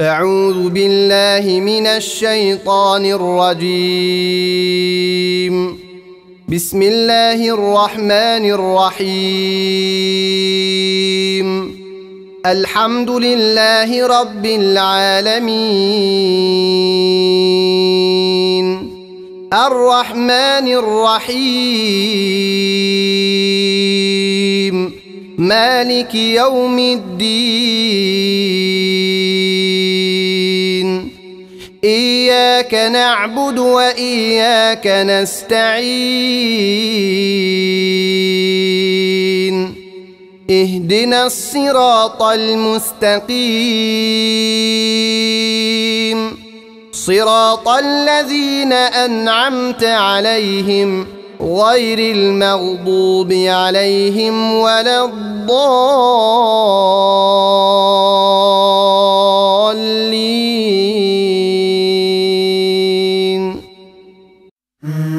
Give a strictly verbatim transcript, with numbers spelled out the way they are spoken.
أعوذ بالله من الشيطان الرجيم. بسم الله الرحمن الرحيم. الحمد لله رب العالمين الرحمن الرحيم مالك يوم الدين إياك نعبد وإياك نستعين اهدنا الصراط المستقيم صراط الذين أنعمت عليهم غير المغضوب عليهم ولا الضالين.